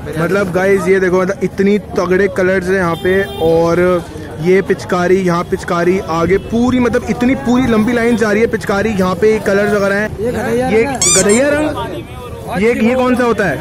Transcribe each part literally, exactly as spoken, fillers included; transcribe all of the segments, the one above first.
मतलब गाइज ये देखो, मतलब इतनी तगड़े कलर्स हैं यहाँ पे। और ये पिचकारी, यहाँ पिचकारी आगे पूरी, मतलब इतनी पूरी लंबी लाइन जा रही है पिचकारी। यहाँ पे कलर्स वगैरह हैं। ये गधैया रंग, ये ये कौन सा होता है?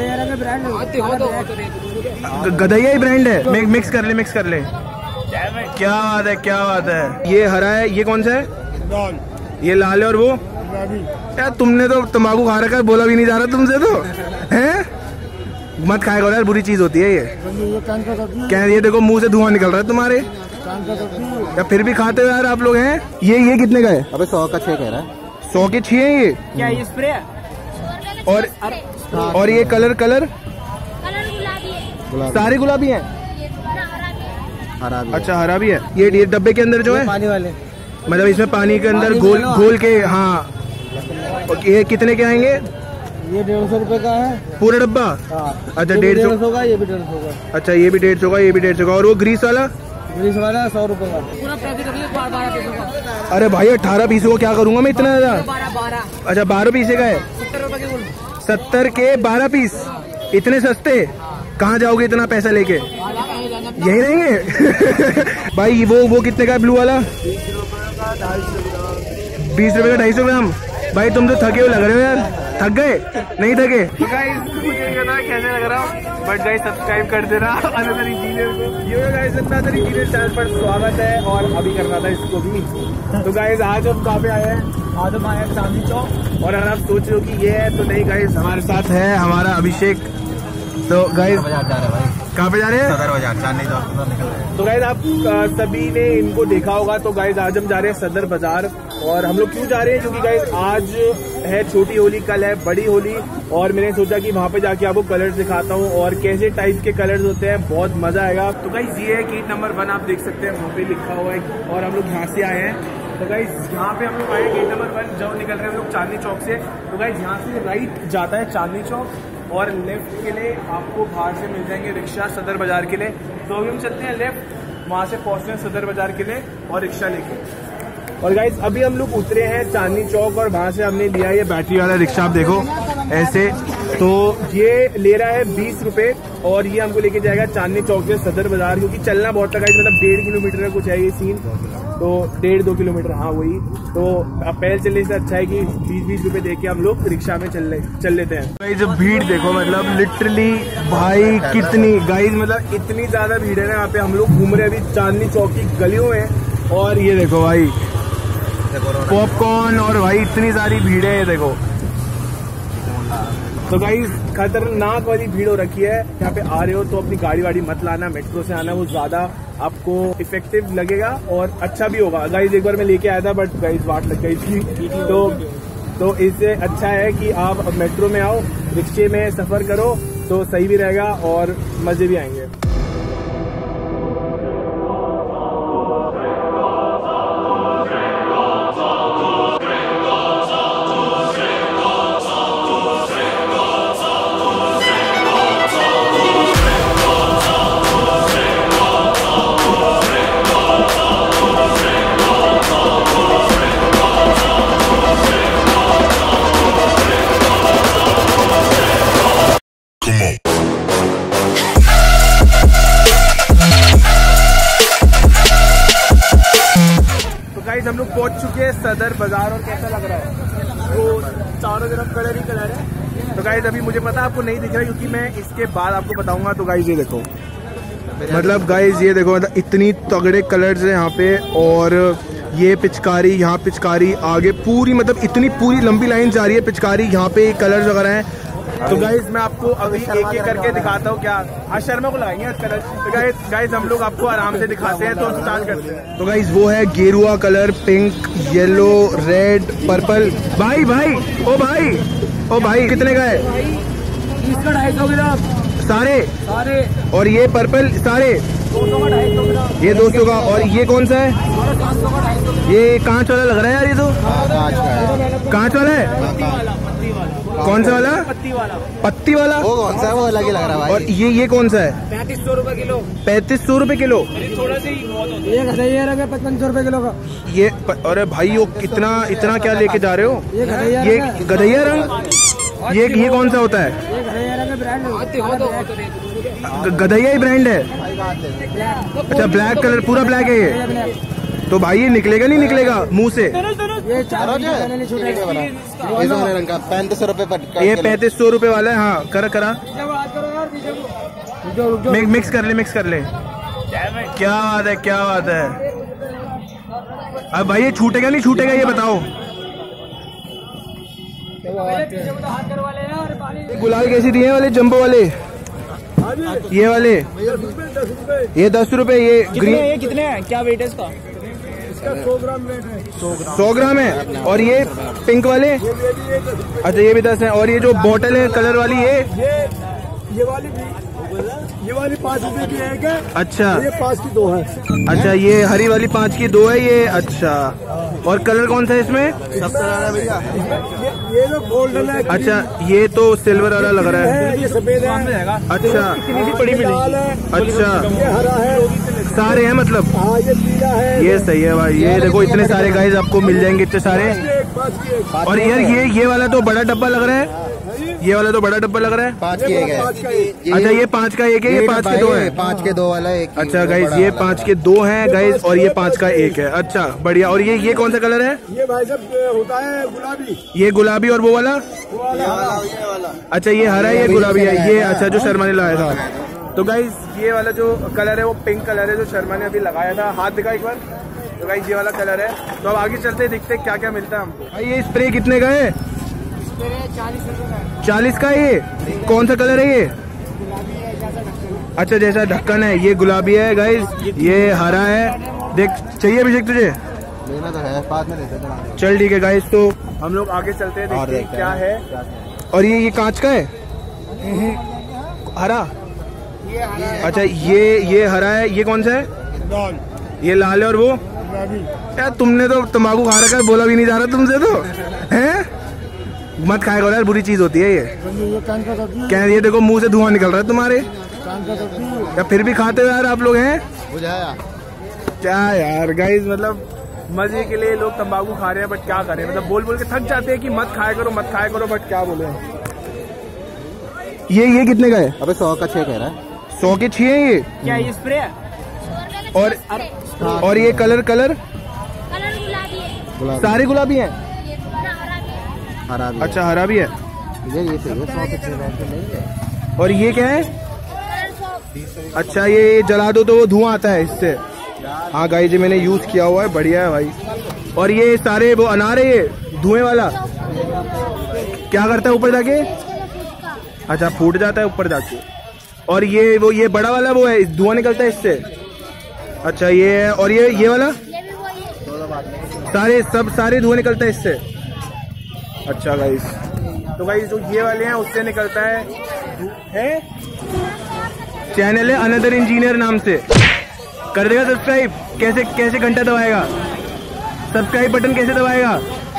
गधैया ही ब्रांड है। मिक्स कर ले, मिक्स कर ले। क्या बात है, क्या बात है। ये हरा है, ये कौन सा है? ये लाल है। और वो यार तुमने तो तंबाकू खा रखा है, बोला भी नहीं जा रहा तुमसे तो हैं। मत खाएगा यार, बुरी चीज होती है ये। क्या ये देखो मुंह से धुआं निकल रहा है तुम्हारे, या फिर भी खाते हो यार आप लोग हैं। ये ये कितने का है? अबे सौ का छह कह रहा है। सौ के छह है ये? क्या ये स्प्रे है? और और ये कलर कलर सारे गुलाबी हैं। हरा भी अच्छा हरा भी है। ये ये डब्बे के अंदर जो है पानी वाले, मतलब इसमें पानी के अंदर घोल घोल के। हाँ, ये कितने के आएंगे? ये डेढ़ सौ रुपए का है पूरा डब्बा। अच्छा डेढ़ सौ का, ये भी डेढ़ सौ का। अच्छा ये भी डेढ़ सौ का, ये भी डेढ़ सौ का। और वो ग्रीस वाला? ग्रीस वाला सौ रुपए का पूरा पैकेट। अरे भाई अठारह पीसों को क्या करूंगा मैं इतना ज्यादा? अच्छा बारह पीसे का है, सत्तर के बारह पीस। इतने सस्ते कहाँ जाओगे इतना पैसा लेके? यही रहेंगे। भाई वो वो कितने का है ब्लू वाला? बीस रुपए का ढाई सौ ग्राम। भाई तुम तो थके हुए लग रहे हो यार। थक गए? नहीं थके? तो गाइस मुझे नहीं पता कैसे लग रहा हूँ, बट गाइस सब्सक्राइब कर देना अनदर इंजीनियर को। ये गाइस अनदर इंजीनियर चैनल पर स्वागत है। और अभी करना था इसको भी। तो गाइस आज हम कहाँ पे आए हैं? आज हम आए हैं चांदनी चौक। और अगर आप सोच रहे हो कि ये है, तो नहीं गाइस, हमारे साथ है हमारा अभिषेक। तो गाइस कहाँ पे जा रहे हैं? सदर बाजार, चांदनी चौक निकल रहे हैं। तो गाइस आप सभी ने इनको देखा होगा। तो गाइस आज हम जा रहे हैं सदर बाजार। और हम लोग क्यों जा रहे हैं? क्योंकि गाइस आज है छोटी होली, कल है बड़ी होली। और मैंने सोचा कि वहाँ पे जाके आपको कलर्स दिखाता हूँ और कैसे टाइप के कलर्स होते हैं, बहुत मजा आएगा। तो गाइस ये है गेट नंबर वन, आप देख सकते हैं वहाँ पे लिखा हुआ है। और हम लोग यहाँ से आए हैं। तो गाइस यहाँ पे हम लोग आए गेट नंबर वन, जब निकल रहे हैं हम लोग चांदनी चौक से। तो गाइस यहाँ से राइट जाता है चांदनी चौक, और लेफ्ट के लिए आपको बाहर से मिल जाएंगे रिक्शा सदर बाजार के लिए। तो अभी हम चलते हैं लेफ्ट, वहाँ से पहुँचते हैं सदर बाजार के लिए और रिक्शा लेके। और गाइस अभी हम लोग उतरे हैं चांदनी चौक, और वहाँ से हमने लिया ये बैटरी वाला रिक्शा। आप देखो ऐसे, तो ये ले रहा है बीस रुपए। और ये हमको लेके जाएगा चांदनी चौक से सदर बाजार, क्योंकि चलना बहुत लगा, मतलब डेढ़ किलोमीटर का कुछ है ये सीन। तो डेढ़ दो किलोमीटर, हाँ वही। तो पहले चलने से अच्छा है कि बीस बीस रुपए दे के हम लोग रिक्शा में चल ले चल लेते हैं। भाई जब भीड़ देखो, मतलब लिटरली भाई कितनी गाइस, मतलब इतनी ज्यादा भीड़ है ना यहाँ पे। हम लोग घूम रहे हैं अभी चांदनी चौक की गलियों में। और ये देखो भाई पॉपकॉर्न, और भाई इतनी सारी भीड़ है, ये देखो। तो गाइस खतरनाक वाली भीड़ हो रखी है। यहाँ पे आ रहे हो तो अपनी गाड़ी वाड़ी मत लाना, मेट्रो से आना, वो ज्यादा आपको इफेक्टिव लगेगा और अच्छा भी होगा। गाइस एक बार मैं लेके आया था, बट गाइस वाट लग गई थी। तो तो इससे अच्छा है कि आप मेट्रो में आओ, रिक्शे में सफर करो, तो सही भी रहेगा और मजे भी आएंगे। हम लोग पहुंच चुके हैं सदर बाजार। और कैसा लग रहा है? तो चारों तरफ कलर ही कलर है। तो गाइस अभी मुझे पता आपको नहीं दिख रहा, क्योंकि मैं इसके बाद आपको बताऊंगा। तो गाइस ये देखो, मतलब गाइस ये देखो, मतलब इतनी तगड़े कलर्स हैं यहाँ पे। और ये पिचकारी, यहाँ पिचकारी आगे पूरी, मतलब इतनी पूरी लंबी लाइन जा रही है पिचकारी। यहाँ पे कलर्स वगैरह हैं। तो गाइस मैं आपको अभी एक एक करके दिखाता हूँ। क्या आज शर्मा को लगाएंगे आज कलर? तो गाइस गाइस हम लोग आपको आराम से दिखाते हैं, तो स्टार्ट करते हैं। तो गाइस वो है गेरुआ colour, pink, yellow, red, purple. भाई भाई ओ भाई ओ भाई कितने का है? इसका ढाई सौ ग्राम सारे सारे। और ये पर्पल सारे दो सौ का, ढाई सौ ग्राम ये दो सौ का। और ये कौन सा है? ये कांच वाला लग रहा है यार। ये तो कांच वाला है। कौन सा वाला? पत्ती वाला। पत्ती वाला वो कौन सा है? वो अलग ही लग रहा है भाई। और ये ये कौन सा है? पैंतीस सौ रूपये किलो। पैंतीस सौ रूपये किलो। थोड़ा सा ही बहुत होता है। ये गधैया रंग है पचपन सौ रूपये किलो का। ये अरे भाई वो कितना इतना क्या लेके जा रहे हो? ये गधैया रंग। ये ये कौन सा होता है? ये गधैया रंग है गधैया ही ब्रांड है। अच्छा ब्लैक कलर, पूरा ब्लैक है ये। तो भाई ये निकलेगा नहीं निकलेगा मुंह से? पैंतीस रुपए ये पैंतीस सौ रुपए वाला है। हाँ करा करा मिक्स कर ले, मिक्स कर ले। क्या बात है, क्या बात है। अब भाई ये छूटेगा नहीं छूटेगा ये बताओ? गुलाल कैसी दिए वाले जंबो वाले? ये वाले ये दस रुपए। ये ग्रीन ये कितने हैं? क्या वेट है इसका? इसका सौ ग्राम वेट है। सौ ग्राम है। और ये पिंक वाले? अच्छा ये भी दस है। और ये जो बोतल है कलर वाली ये ये ये वाली ये वाली पाँच रुपए की एक है। अच्छा ये पाँच की दो है। अच्छा ये हरी वाली पाँच की दो है ये। अच्छा और कलर कौन सा है इसमें? सब कलर है भैया। ये जो गोल्डन है। अच्छा ये तो सिल्वर वाला लग रहा है। ये सफेद है। अच्छा बड़ी मिलेगी। अच्छा ये हरा है। सारे हैं मतलब? हाँ ये पीला है। ये सही है भाई। ये देखो इतने सारे गाइस आपको मिल जाएंगे इतने सारे। और यार ये ये वाला तो बड़ा डब्बा लग रहा है। ये वाला तो बड़ा डब्बा लग रहा है। पाँच की एक है। अच्छा ये पाँच का एक है, ये पाँच के दो है। पाँच के दो वाला एक। अच्छा गाइस ये पाँच के दो हैं गाइस और ये पाँच का एक है। अच्छा बढ़िया। और ये ये कौन सा कलर है? ये भाई साहब होता है गुलाबी। ये गुलाबी। और वो वाला? वो वाला। अच्छा ये हरा है, ये गुलाबी है ये। अच्छा जो शर्मा ने लाया था। तो गाइस ये वाला जो कलर है वो पिंक कलर है जो शर्मा ने अभी लगाया था। हाथ दिखा एक बार। तो गाइस ये वाला कलर है। तो अब आगे चलते देखते क्या क्या मिलता है हमको। भाई ये स्प्रे कितने का है? चालीस का। ये कौन सा कलर है ये? अच्छा जैसा ढक्कन है ये गुलाबी है गाइस, ये हरा है। देख चाहिए अभिषेक तुझे? लेना तो है, बाद में लेते हैं। चल ठीक है गाइस तो हम लोग आगे चलते हैं देखते हैं क्या है। और ये ये कांच का है हरा? अच्छा ये ये हरा है। ये कौन सा है? ये लाल है। और वो यार तुमने तो तंबाकू खा रखा है, बोला भी नहीं जा रहा तुमसे तो हैं? मत खाया करो यार, बुरी चीज होती है ये। क्या ये देखो मुंह से धुआं निकल रहा है तुम्हारे। या फिर भी खाते हो यार आप लोग हैं? क्या यार गाइस मतलब मजे के लिए लोग तंबाकू खा रहे हैं बट क्या करें, मतलब बोल बोल के थक जाते हैं कि मत खाया करो मत खाया करो बट क्या बोले। ये ये कितने का है? अबे सौ का छह कह रहा है। सौ के छह है ये? क्या ये स्प्रे है? और और ये कलर कलर कलर गुलाबी है। सारे गुलाबी हैं? ये थोड़ा हरा भी है। हरा भी। अच्छा हरा भी है। ये ये सही है, सौ के छह नहीं है। और ये क्या है? कलर सौ। अच्छा ये जला दो तो वो धुआं आता है इससे। हाँ गाइस जी मैंने यूज किया हुआ है, बढ़िया है भाई। और ये सारे वो अनार है ये धुएं वाला, क्या करता है ऊपर जाके? अच्छा फूट जाता है ऊपर जाके। और ये वो ये बड़ा वाला वो है धुआं निकलता है इससे। अच्छा ये है। और ये ये वाला ये भी वही है। सारे सब सारे धुआं निकलता है इससे। अच्छा गाइस तो गाइस जो ये वाले हैं उससे निकलता है, है? चैनल है अनदर इंजीनियर नाम से। कर देगा सब्सक्राइब? कैसे कैसे घंटा दबाएगा? सब्सक्राइब बटन कैसे दबाएगा?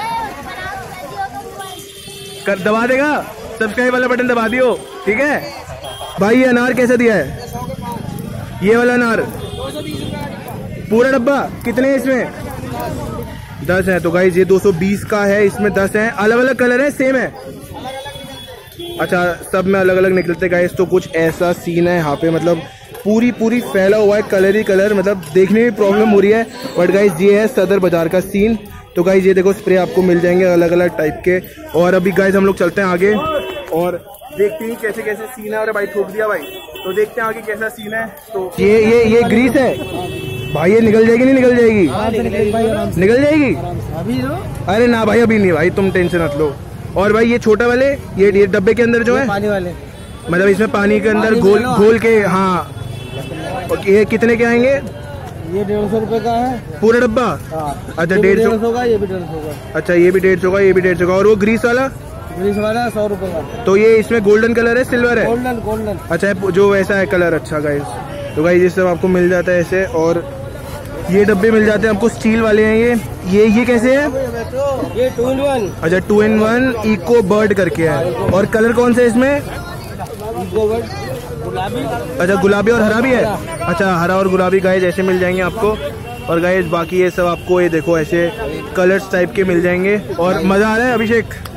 कर दबा देगा? सब्सक्राइब वाला बटन दबा दियो ठीक है भाई। ये अनार कैसा दिया है? ये वाला अनार पूरा डब्बा कितने है इसमें? दस है। तो गाइस ये दो सौ बीस का है, इसमें दस है। अलग अलग कलर है सेम है? अच्छा सब में अलग अलग निकलते गाइस। तो कुछ ऐसा सीन है यहाँ पे, मतलब पूरी पूरी फैला हुआ है कलर ही कलर, मतलब देखने में प्रॉब्लम हो रही है बट गाइस ये है सदर बाजार का सीन। तो गाइस ये देखो स्प्रे आपको मिल जाएंगे अलग अलग टाइप के। और अभी गाइस हम लोग चलते हैं आगे और देखते हैं कैसे कैसे सीन है। और भाई ठोक दिया भाई, तो देखते हैं आगे कैसा सीन है। तो ये ये ये ग्रीस है भाई, ये निकल जाएगी नहीं निकल जाएगी? निकल जाएगी अभी तो? अरे ना भाई अभी नहीं भाई, तुम टेंशन मत लो। और भाई ये छोटा वाले ये ये डब्बे के अंदर जो है पानी वाले, मतलब इसमें पानी के अंदर घोल घोल के, हाँ ये कितने के आएंगे? ये डेढ़ सौ रुपए का है पूरा डब्बा? अच्छा डेढ़ सौ का, ये भी डेढ़ सौ का। अच्छा ये भी डेढ़ सौ का, ये भी डेढ़ सौ का। और वो ग्रीस वाला? ग्रीस वाला सौ रुपए का। तो ये इसमें गोल्डन कलर है सिल्वर है? Golden golden. अच्छा जो वैसा है कलर। अच्छा गाइस तो गाइस ये सब आपको मिल जाता है ऐसे। और ये डब्बे मिल जाते हैं आपको स्टील वाले हैं ये ये ये कैसे है? ये टू इन वन। अच्छा two in one eco bird करके है। और कलर कौन सा है इसमें? इको बर्ड गुलाबी। अच्छा गुलाबी और हरा भी है? अच्छा हरा और गुलाबी गाइस ऐसे मिल जाएंगे आपको। और गाइस बाकी ये सब आपको ये देखो ऐसे कलर्स टाइप के मिल जाएंगे। और मजा आ रहा है अभिषेक?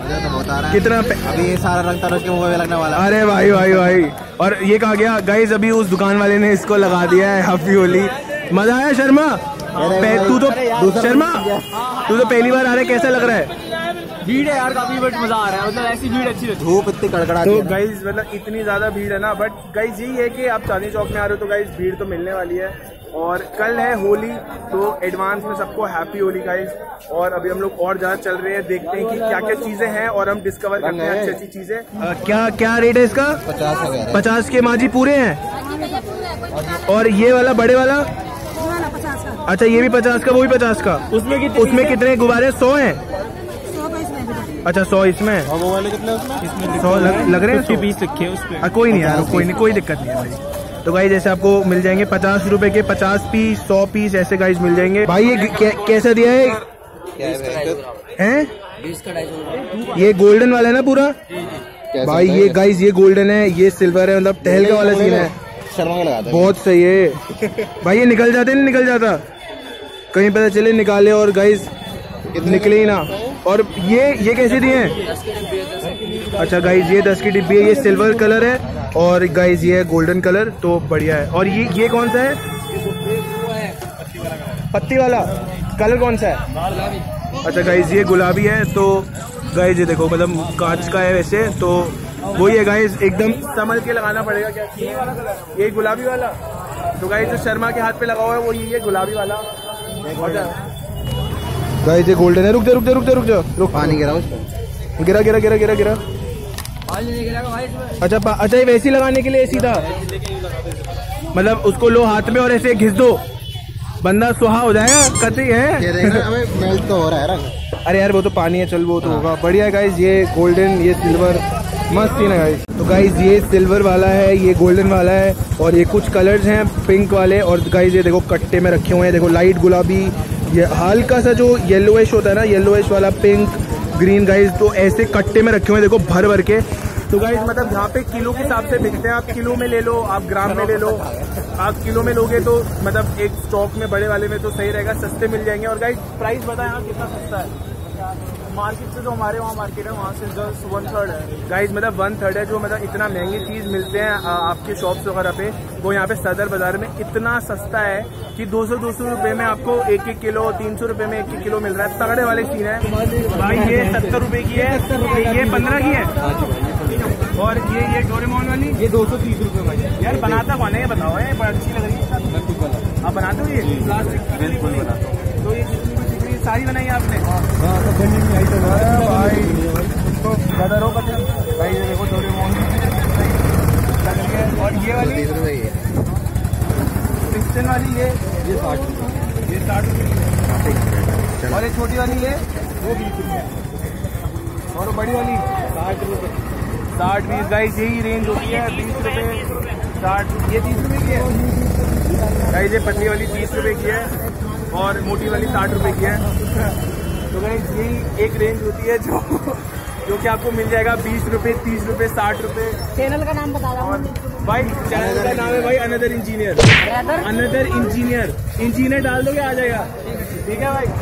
मजा तो बहुत आ रहा है। कितना पे... अभी ये सारा रंग तारा उसके मुंह में लगने वाला है। अरे भाई भाई भाई, और ये कहा गया गाइस, अभी उस दुकान वाले ने इसको लगा दिया है हैप्पी होली। मजा आया शर्मा? तू तो शर्मा तू तो पहली बार आ रहा है, कैसा लग रहा है? भीड़ है यार काफी, बट मजा आ रहा है, मतलब ऐसी भीड़ अच्छी रहती है। धूप इतनी कड़कड़ा तो गाइज मतलब इतनी ज्यादा भीड़ है ना, बट गाइज यही है कि आप चांदनी चौक में आ रहे हो तो गाइज भीड़ तो मिलने वाली है। और कल है होली, तो एडवांस में सबको हैप्पी होली गाइज। और अभी हम लोग और ज्यादा चल रहे हैं, देखते हैं कि क्या क्या चीजें हैं और हम डिस्कवर करते हैं अच्छी अच्छी चीजें। क्या क्या रेट है इसका? पचास पचास के माजी पूरे हैं। और ये वाला बड़े वाला? अच्छा ये भी पचास का, वो भी पचास का। उसमें कितने उसमें कितने गुब्बारे? सौ हैं। अच्छा सौ इसमें, और वो वाले कितने उसमें? सौ लग, लग रहे हैं, बीस रखे उसमें। कोई नहीं यार, कोई नहीं, कोई दिक्कत नहीं है भाई। तो गाइज जैसे आपको मिल जाएंगे पचास रुपए के पचास पीस, सौ पीस ऐसे गाइज मिल जाएंगे। भाई ये कैसा दिया है? हैं? ये गोल्डन वाला है ना पूरा? भाई ये गाइज ये गोल्डन है, ये सिल्वर है, मतलब टहलका वाला सीन है। शर्मा लगा दे। बहुत सही है भाई। ये निकल जाते नहीं निकल जाता, कहीं पता चले निकाले और गाइज निकले ही ना। और ये ये कैसे दिए हैं? अच्छा गाइज ये दस की डिब्बी है, ये सिल्वर कलर है और गाइज ये है गोल्डन कलर, तो बढ़िया है। और ये ये कौन सा है? पत्ती वाला कलर कौन सा है? अच्छा गाइज ये गुलाबी है। तो गाइज ये देखो मतलब कांच का है वैसे, तो वही है गाइज, एकदम संभल के लगाना पड़ेगा। क्या ये वाला कलर? ये गुलाबी वाला। तो गाइज जो शर्मा के हाथ पे लगा हुआ है वो ये गुलाबी वाला। गाइस ये गोल्डन है। रुक जा रुक जा रुक जा रुक जा रुक, पानी गिरा उसमें, गिरा गिरा गिरा गिरा गिरा। अच्छा अच्छा ये वैसे लगाने के लिए सीधा, मतलब उसको लो हाथ में और ऐसे घिस दो, बंदा सुहा हो जाएगा। कतई है, मेल्ट तो हो रहा है रंग। अरे यार वो तो पानी है, चल वो तो होगा। बढ़िया है गाइस, ये गोल्डन ये सिल्वर मस्त ही ना गाइस। तो गाइस ये सिल्वर वाला है, ये गोल्डन वाला है, और ये कुछ कलर्स हैं पिंक वाले। और गाइस ये देखो कट्टे में रखे हुए हैं, देखो लाइट गुलाबी, ये हल्का सा जो येलोइश होता है ना, येलोइश वाला, पिंक, ग्रीन गाइस, तो ऐसे कट्टे में रखे हुए हैं देखो भर भर के। तो गाइस मतलब यहाँ पे किलो के हिसाब से बिकते हैं, आप किलो में ले लो, आप ग्राम में ले लो। आप किलो में लोगे तो मतलब एक स्टॉक में बड़े वाले में तो सही रहेगा, सस्ते मिल जाएंगे। और गाइस प्राइस बताएं यहाँ कितना सस्ता है मार्केट से, जो हमारे वहाँ मार्केट है वहाँ से जस्ट वन थर्ड है गाइस, मतलब वन थर्ड है। जो मतलब इतना महंगी चीज मिलते हैं आपके शॉप्स वगैरह पे, वो यहाँ पे सदर बाजार में इतना सस्ता है कि दो सौ दो सौ रुपए में आपको एक एक किलो, तीन सौ रुपए में एक एक किलो मिल रहा है। तगड़े वाले सीन है भाई। ये सत्तर रुपए की है, ये पंद्रह की है। और ये ये डोरेमोन वाली ये दो सौ तीस रुपए भाई। यार बनाता कौन है ये बताओ, ये बड़ी अच्छी लग रही है। आप बनाते हो ये? प्लास्टिक बिल्कुल बनाता हूँ। तो ये जितनी भी दिख रही है सारी बनाई आपने? भाई तो ज्यादा रो बचे भाई। ये देखो डोरेमोन। और ये वाली पिस्टन वाली, ये ये साठ ये साठ रुपये। और ये छोटी वाली ये वो बीस रुपये। और बड़ी वाली साठ रुपये। साठ बीस गाइस यही रेंज होती है, बीस रुपये साठ। ये तीस रुपये की है गाइस, ये पतली वाली तीस रुपये की है और मोटी वाली साठ रुपये की है। तो गाइस यही एक रेंज होती है जो जो कि आपको मिल जाएगा बीस रुपये, तीस रुपये, साठ रुपये। चैनल का नाम बता रहा हूँ भाई, चैनल का नाम है भाई another engineer. Another engineer engineer डाल दोगे आ जाएगा, ठीक है भाई।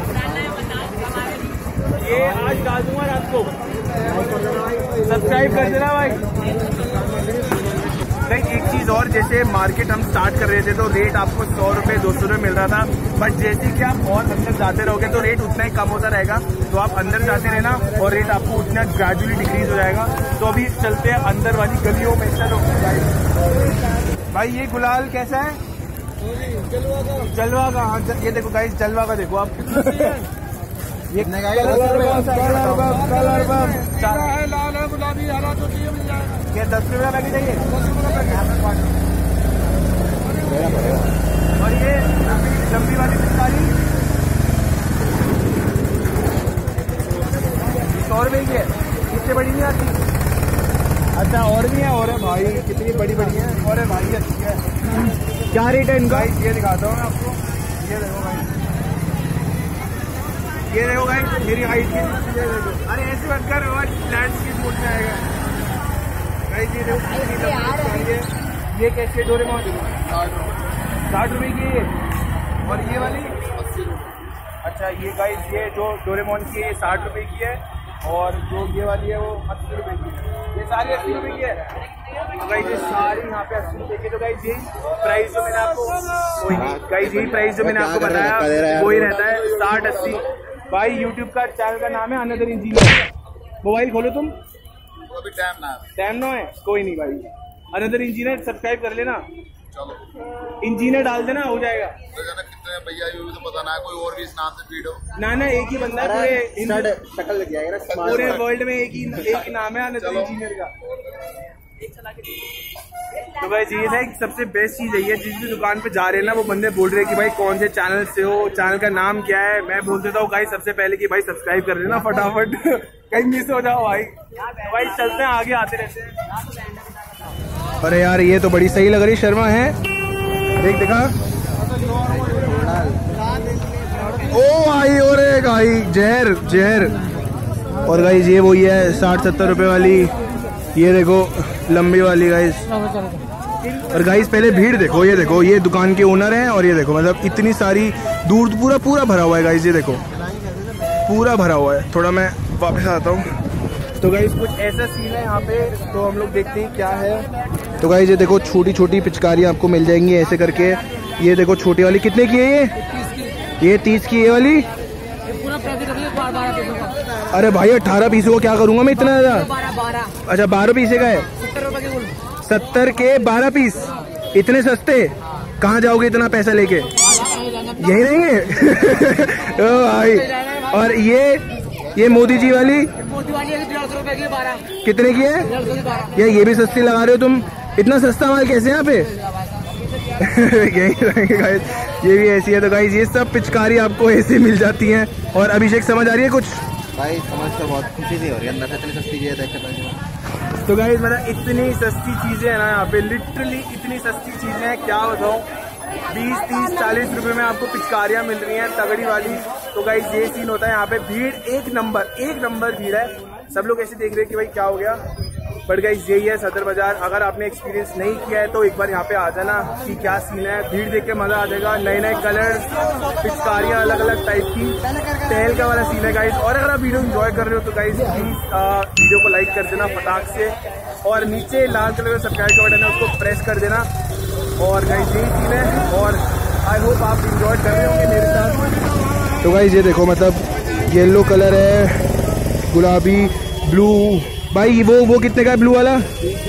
ये आज डाल दूंगा रात को, सब्सक्राइब कर देना भाई। भाई एक चीज और, जैसे मार्केट हम स्टार्ट कर रहे थे तो रेट आपको सौ रुपए दो सौ रुपए मिल रहा था, बट जैसे कि आप और अंदर जाते रहोगे तो रेट उतना ही कम होता रहेगा। तो आप अंदर जाते रहना और रेट आपको उतना ग्रेजुअली डिक्रीज हो जाएगा। तो अभी चलते हैं अंदर वाली गलियों में। चलो भाई, ये गुलाल कैसा है? जलवा का। हाँ ये देखो गाइस, जलवा का देखो आप। ये लाल है, गुलाबी, हरा जो चाहिए मिल जाएगा। ये दस रुपये लगी चाहिए। और ये लंबी वाली पिचकारी सौ रुपये की है, इससे बड़ी नहीं आती। अच्छा और भी है, और है भाई कितनी बड़ी बड़ी है, और है भाई अच्छी है। क्या रेट है इनका? ये दिखाता हूँ मैं आपको, ये देखो भाई, ये देखो भाई मेरी हाइट की। अरे ऐसे मत कर, लैंड की स्पोर्ट में आएगा भाई। ये देखो ये कैसे डोरेमोन साठ रुपए की है, और ये वाली अस्सी रुपये। अच्छा ये गाइस ये जो डोरेमोन की है साठ रुपए की है, और जो ये वाली है वो अस्सी रुपए की, ये सारी अस्सी रुपए की है। तो गाइस ये सारी यहाँ पे अस्सी रुपए की। तो गाइस यही प्राइस जो मैंने आपको कोई नहीं गाइस यही प्राइस जो मैंने आपको बताया वही रहता है, साठ अस्सी। भाई यूट्यूब का चैनल का नाम है अनदर इंजीनियर। मोबाइल खोलो तुम, अभी टाइम ना टाइम ना है, कोई नहीं भाई, अनदर इंजीनियर सब्सक्राइब कर लेना, इंजीनियर डाल देना, हो जाएगा। कितने भैया ये भी तो पता ना, कोई और भी इस नाम से फीड हो ना ना, एक ही बंदा है पूरे शक्ल लग जाएगा ना, पूरे वर्ल्ड में एक ही एक ही नाम है अनदर इंजीनियर का। तो भाई ये था एक सबसे बेस्ट चीज है, जिस भी दुकान पे जा रहे हैं ना वो बंदे बोल रहे हैं कि भाई कौन से चैनल से हो, चैनल का नाम क्या है। मैं बोल देता हूँ गाइस सबसे पहले कि भाई सब्सक्राइब कर लेना फटाफट कहीं मिस हो जाओ भाई। भाई चलते हैं आगे, आते रहते हैं। अरे यार ये तो बड़ी सही लग रही शर्मा है, देख देखा। ओ भाई और एक भाई जहर जहर। और गाइस ये वही है साठ सत्तर रुपए वाली, ये देखो लंबी वाली गाइस। और गाइस पहले भीड़ देखो, ये देखो ये दुकान के ओनर हैं और ये देखो मतलब इतनी सारी दूर पूरा पूरा भरा हुआ है गाइस, ये देखो पूरा भरा हुआ है। थोड़ा मैं वापस आता हूँ। तो गाइस कुछ ऐसा सीन है यहाँ पे, तो हम लोग देखते हैं क्या है। तो गाइस ये देखो छोटी छोटी पिचकारियाँ आपको मिल जाएंगी ऐसे करके। ये देखो छोटी वाली कितने की है ये? ये तीस की, ये वाली अरे भाई अठारह पीसों को क्या करूंगा मैं इतना ज्यादा। अच्छा बारह पीसे का है, सत्तर के बारह पीस, इतने सस्ते कहाँ जाओगे इतना पैसा लेके, यही रहेंगे ओ भाई। और ये ये मोदी जी वाली कितने की है? ये ये भी सस्ती लगा रहे हो तुम, इतना सस्ता माल कैसे यहाँ पे यही रहेंगे गाइस, ये भी ऐसी है। तो गाइस ये सब पिचकारी आपको ऐसे मिल जाती हैं। और अभिषेक समझ आ रही है कुछ? भाई समझ तो बहुत खुशी सी हो रही है, अंदर से इतनी सस्ती चीजें देख के। तो गाइस मतलब इतनी सस्ती चीजें है ना यहाँ पे, लिटरली इतनी सस्ती चीजें हैं क्या बताऊँ। बीस तीस चालीस रुपए में आपको पिचकारियाँ मिल रही हैं तगड़ी वाली। तो गाइस ये सीन होता है यहाँ पे, भीड़ एक नंबर एक नंबर भीड़ है। सब लोग ऐसे देख रहे हैं कि भाई क्या हो गया, बट गाइस यही है सदर बाजार। अगर आपने एक्सपीरियंस नहीं किया है तो एक बार यहाँ पे आ जाना कि क्या सीन है, भीड़ देख के मजा आ जाएगा। नए नए कलर, पिचकारियाँ अलग अलग टाइप की, टहल का वाला सीन है गाइस। और अगर आप वीडियो एंजॉय कर रहे हो तो गाइस प्लीज वीडियो को लाइक कर देना फटाक से, और नीचे लाल कलर का सब्सक्राइब का बटन है उसको प्रेस कर देना। और गाइस यही सीन है, और आई होप आप इंजॉय कर रहे होंगे मेरे साथ। तो गाइस ये देखो मतलब येलो कलर है, गुलाबी, ब्लू। भाई वो वो कितने का है ब्लू वाला?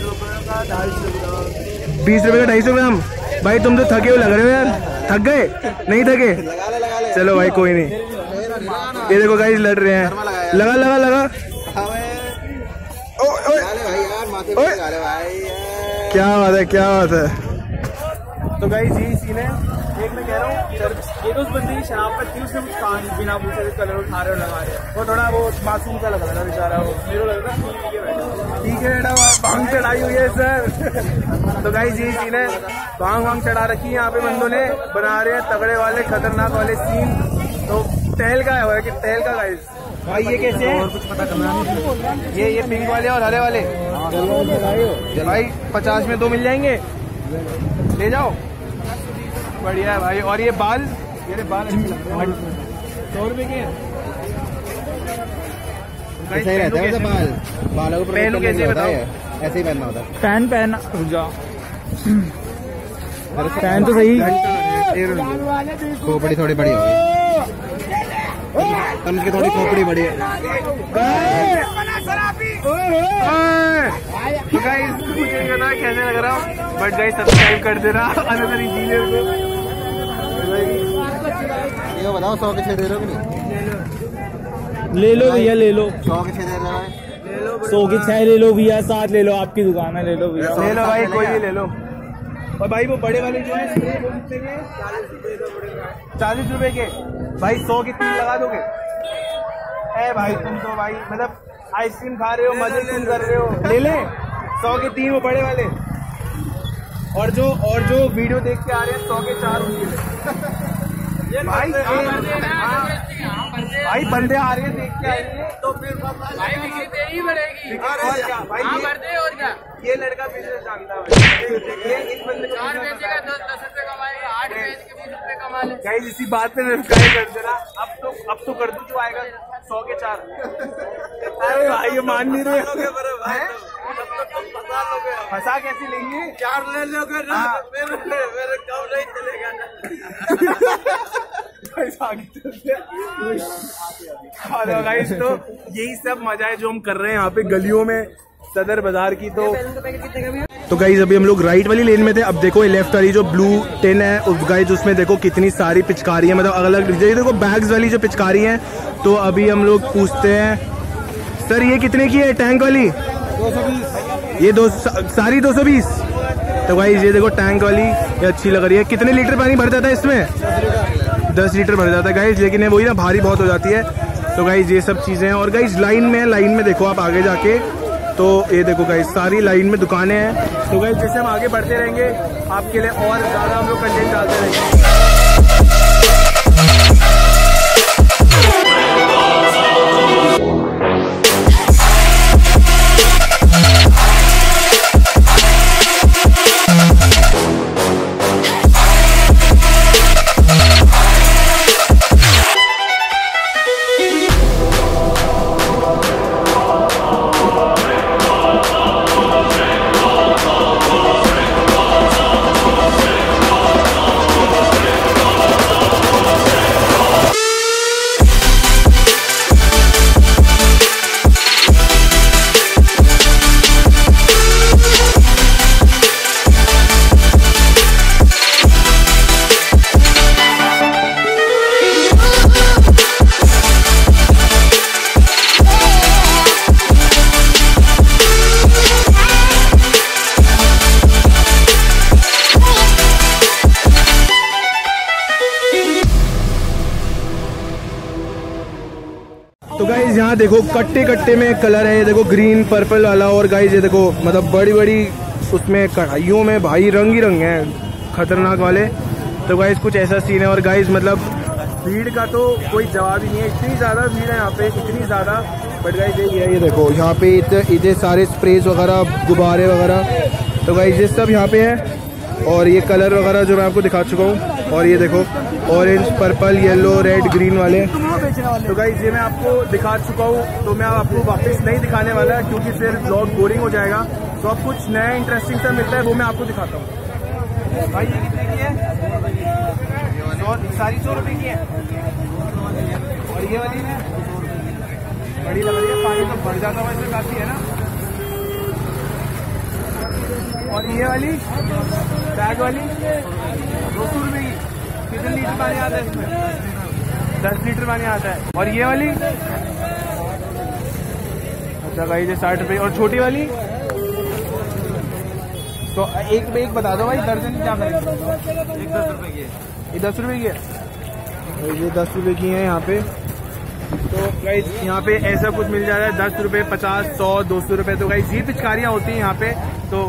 बीस रुपए का ढाई सौ ग्राम। भाई तुम तो थके हुए लग रहे हो यार, थक गए? नहीं थके? चलो भाई कोई नहीं। ये देखो गाइस लड़ रहे हैं, लगा लगा लगा ओ, ओ, ओ, क्या बात है क्या बात है। तो गाइस यही सीन है, एक मैं कह रहा हूँ ये तो उस बंदे की शराब पत्ती, उसने कुछ कहा नहीं, बिना पूछे कलर उठा रहे और लगा रहे, वो थोड़ा वो मासूम सा लग रहा था बेचारा, वो मेरे लग रहा ठीक है बेटा भांग चढ़ाई हुई है सर। तो गाइस यही सीन है, भांग भांग चढ़ा रखी है यहाँ पे बंदों ने, बना रहे हैं तगड़े वाले खतरनाक वाले सीन। तो टहल का है कि टहल का गाइस। भाई ये कैसे है? और कुछ पता करना है। ये ये पिंक वाले और हरे वाले भाई पचास में दो मिल जाएंगे, ले जाओ, बढ़िया है भाई। और ये बाल, ये बाल सौ रुपए के सही रहता है बाल, बालों को पहनू कैसे बताओ? ऐसे ही पहनना होता है। पैन पैन रुक जाओ, पैन तो सही, खोपड़ी थोड़ी बड़ी होगी, की थोड़ी खोपड़ी बड़ी है। कैसे लग रहा हूँ, बट गाइस सब्सक्राइब कर देना अनदर इंजीनियर को। ये बताओ सौ के छह दे रहे हो कि नहीं? ले लो भैया ले लो, सौ के छह दे रहे हो? सौ की छह ले लो भैया, सात ले लो, आपकी दुकान है, ले लो भैया, ले लो भाई कोई भी ले लो। और भाई वो बड़े वाले जो है चालीस रुपए के, भाई सौ की तीन लगा दोगे? ए भाई तुम तो भाई मतलब आइसक्रीम खा रहे हो, मजे तुम कर रहे हो, ले ले सौ के तीन वो बड़े वाले। और जो और जो वीडियो देख के आ रहे हैं सौ के चार उनके भाई भाई बंदे आ रहे हैं देख के आ रहे हैं तो फिर भाई ही बढ़ेगी। और क्या भाई ये, और क्या ये लड़का बिजनेस जानता है, ये इस बंदे चार बेचेगा दस दस रुपए कमाएगा, आठ बेच के बीस रुपए कमा ले। गाइस इसी बात पे सब्सक्राइब कर देना। अब तो अब तो कर दो जो आएगा सौ के चार। अरे भाई ये मान नहीं रहे फंसा कैसे लेंगे? चार ले लोगे ना मेरे मेरे काम नहीं चलेगा ना। गाइस तो यही सब मजा है जो हम कर रहे हैं यहाँ पे गलियों में सदर बाजार की। तो तो गाइस अभी हम लोग राइट वाली लेन में थे। अब देखो लेफ्ट वाली जो ब्लू टेन है गाइस उसमें देखो कितनी सारी पिचकारी है, मतलब अलग अलग देखो बैग्स वाली जो पिचकारी है। तो अभी हम लोग पूछते हैं सर ये कितने की है टैंक वाली? दो सौ बीस। ये दो सारी दो सौ बीस। तो गाइस ये देखो टैंक वाली ये अच्छी लग रही है। कितने लीटर पानी भर जाता है इसमें? दस लीटर भर जाता है गाइस, लेकिन वही ना भारी बहुत हो जाती है। तो गाइस ये सब चीजें हैं। और गाइस लाइन में लाइन में देखो आप आगे जाके, तो ये देखो गाइस सारी लाइन में दुकानें हैं। तो गाइस जैसे हम आगे बढ़ते रहेंगे आपके लिए और ज्यादा हम लोग कंटेंट डालते रहेंगे। तो गाइज यहाँ देखो कट्टे कट्टे में कलर है, ये देखो ग्रीन पर्पल वाला। और गाइज ये देखो मतलब बड़ी बड़ी उसमें कढ़ाइयों में भाई रंग ही रंग हैं खतरनाक वाले। तो गाइज कुछ ऐसा सीन है। और गाइज मतलब भीड़ का तो कोई जवाब ही नहीं है, इतनी ज़्यादा भीड़ है यहाँ पे, इतनी ज़्यादा। बट गाइज ये ये देखो यहाँ पे इतने सारे स्प्रेज वगैरह गुब्बारे वगैरह। तो गाइज ये सब यहाँ पे है। और ये कलर वगैरह जो मैं आपको दिखा चुका हूँ। और ये देखो orange purple yellow red green वाले। तो गाइस ये मैं आपको दिखा चुका हूँ, तो मैं आपको वापस नहीं दिखाने वाला है क्योंकि फिर ब्लॉग बोरिंग हो जाएगा। तो अब कुछ नया इंटरेस्टिंग सा मिलता है वो मैं आपको दिखाता हूँ। भाई ये कितने की है? सौ सारी सौ रुपये की है। और ये वाली है बड़ी लग रही है, पानी तो भर जाता हुआ इसमें काफी है ना। और ये वाली बैग वाली दो सौ रुपये की। कितने लीटर पानी आता है इसमें? दस लीटर पानी आता है। और ये वाली अच्छा भाई ये साठ रुपये। और छोटी वाली तो एक में एक बता दो भाई दर्जन क्या करें? एक दस रुपये की है। ये दस रुपये की है, तो ये दस रुपये की है यहाँ पे। तो गाइस यहाँ पे ऐसा कुछ मिल जाता है दस रुपये पचास सौ दो सौ रुपये। तो गाइस ये पिचकारियाँ होती हैं यहाँ पे। तो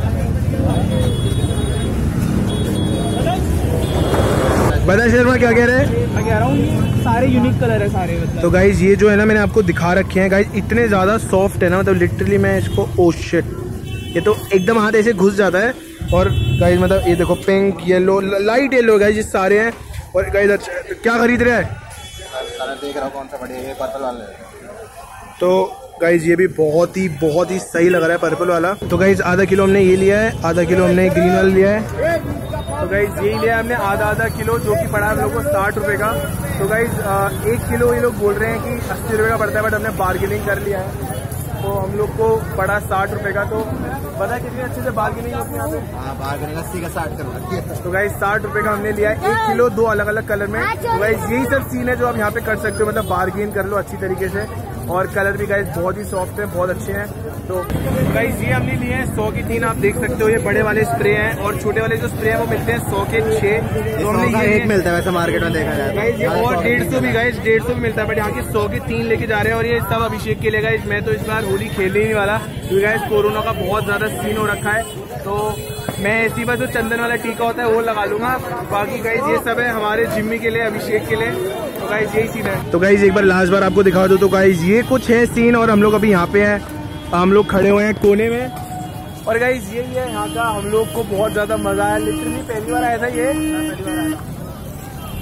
बता शर्मा क्या कह रहे हैं? मैं कह रहा हूँ सारे यूनिक कलर है सारे। तो गाइज ये जो है ना मैंने आपको दिखा रखे हैं गाइज, इतने ज्यादा सॉफ्ट है ना, मतलब लिटरली मैं इसको ओ शिट, ये तो एकदम हाथ ऐसे घुस जाता है। और गाइज मतलब ये देखो pink yellow light yellow guys ये सारे हैं। और गाइज अच्छा क्या खरीद रहे हैं? देख रहा हूँ कौन सा बढ़िया है, पर्पल वाला। तो गाइज ये भी बहुत ही बहुत ही सही लग रहा है पर्पल वाला। तो गाइज आधा किलो हमने ये लिया है, आधा किलो हमने ग्रीन वाला लिया है। तो गाइज यही लिया हमने आधा आधा किलो, जो कि पड़ा हम लोग को साठ रुपए का। तो गाइज एक किलो ये लोग बोल रहे हैं कि अस्सी रुपए का पड़ता है, बट हमने बार्गेनिंग कर लिया है तो हम लोग को पड़ा साठ रुपए का। तो पता कितनी अच्छे से बार्गेनिंग होती है यहाँ पे? हाँ बार्गेनिंग अस्सी का साठ कर। तो गाइज साठ रुपए का हमने लिया है, एक किलो दो अलग अलग कलर में। तो गाइज यही सब सीन है जो आप यहाँ पे कर सकते हो, मतलब बार्गेन कर लो अच्छी तरीके से। और कलर भी गाइज बहुत ही सॉफ्ट है, बहुत अच्छे हैं। तो गाइज ये हमने लिए हैं सौ की तीन, आप देख सकते हो। ये बड़े वाले स्प्रे हैं और छोटे वाले जो स्प्रे हैं वो मिलते हैं सौ के छह। तो हमने ये एक मिलता है वैसे मार्केट में देखा जाए गाइज ये और डेढ़ सौ भी गाइज डेढ़ सौ भी मिलता है, बट यहाँ के सौ के तीन लेके जा रहे हैं। और ये सब अभिषेक के लिए गाइज, मैं तो इस बार होली खेलने ही नहीं वाला क्योंकि गाइज कोरोना का बहुत ज्यादा सीन हो रखा है। तो मैं इसी बार जो चंदन वाला टीका होता है वो लगा लूंगा। बाकी गाइज ये सब है हमारे जिम्मी के लिए, अभिषेक के लिए। तो गाइज यही सीन है। तो गाइज एक बार लास्ट बार आपको दिखा दो। तो गाइज ये कुछ है सीन, और हम लोग अभी यहाँ पे हैं, हम लोग खड़े हुए हैं कोने में। और गाइज यही है यहाँ का, हम लोग को बहुत ज्यादा मजा आया, लिटरली पहली बार आया था ये।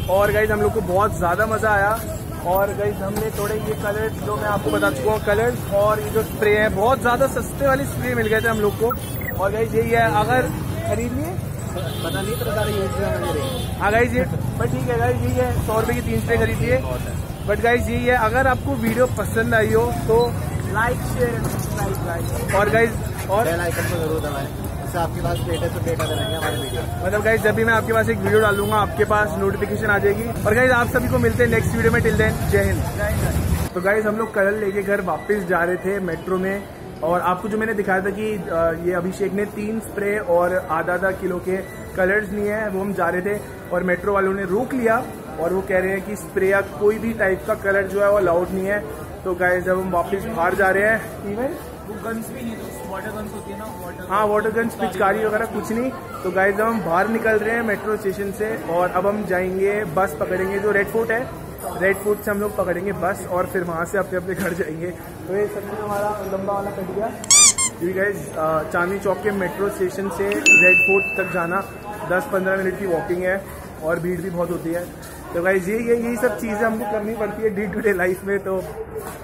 और गाइज हम लोग को बहुत ज़्यादा मज़ा आया। और गाइज हमने थोड़े ये कलर्स जो मैं आपको बता चुका हूँ कलर्स और ये जो स्प्रे है बहुत ज़्यादा सस्ते वाली स्प्रे मिल गए थे हम लोग को। और गाइज यही है, अगर खरीद लिए पता नहीं पता हाँ गाइज ये बट ठीक है गाइज, यही है सौ रुपये की तीन स्प्रे खरीदिए। बट गाइज यही है, अगर आपको वीडियो पसंद आई हो तो लाइक शेयर सब्सक्राइब गाइज। और गाइज और बेल आइकन को जरूर दबाएं, इससे आपके पास लेटेस्ट है तो अपडेट आते रहेंगे हमारे वीडियो। मतलब गाइज जब भी मैं आपके पास एक वीडियो डालूंगा आपके पास नोटिफिकेशन आ जाएगी। और गाइज आप सभी को मिलते हैं नेक्स्ट वीडियो में, टिल देन जय हिंद। तो गाइज हम लोग कलर लेके घर वापस जा रहे थे मेट्रो में। और आपको जो मैंने दिखाया था कि ये अभिषेक ने तीन स्प्रे और आधा आधा किलो के कलर्स लिए हैं, वो हम जा रहे थे और मेट्रो वालों ने रोक लिया और वो कह रहे हैं कि स्प्रे या कोई भी टाइप का कलर जो है वो अलाउड नहीं है। तो गाइस जब हम वापस बाहर जा रहे हैं, इवन वो गन्स भी नहीं, तो वाटर गन्स होती है ना, वाटर हाँ वाटर गन्स पिचकारी वगैरह कुछ नहीं। तो गाइस जब हम बाहर निकल रहे हैं मेट्रो स्टेशन से और अब हम जाएंगे बस पकड़ेंगे, जो रेड फोर्ट है, रेड फोर्ट से हम लोग पकड़ेंगे बस और फिर वहाँ से अपने अपने घर जाएंगे। तो ये सब हमारा लंबा वाला कट गया क्योंकि गाइस चांदनी चौक के मेट्रो स्टेशन से रेड फोर्ट तक जाना दस पंद्रह मिनट की वॉकिंग है और भीड़ भी बहुत होती है। तो गाइस ये ये यही सब चीज़ें हमको करनी पड़ती है डे टू डे लाइफ में। तो